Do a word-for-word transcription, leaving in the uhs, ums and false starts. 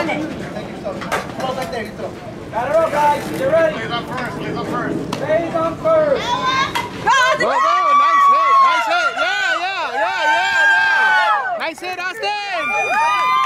Run it. Close right there, you throw. Got it all, guys. Get ready. Stays on first. Stays on first. Stays on first. Go, go. Nice hit. Nice hit. Yeah, yeah, yeah, yeah, yeah. Nice hit, Austin.